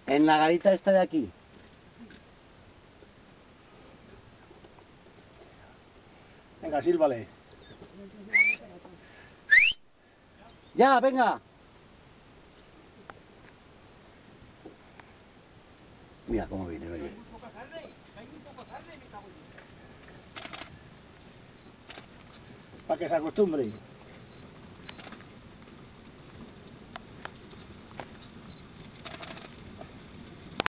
En la garita esta de aquí. Venga, sílvale. ¡Ya, venga! Mira cómo viene, oye. Para que se acostumbre.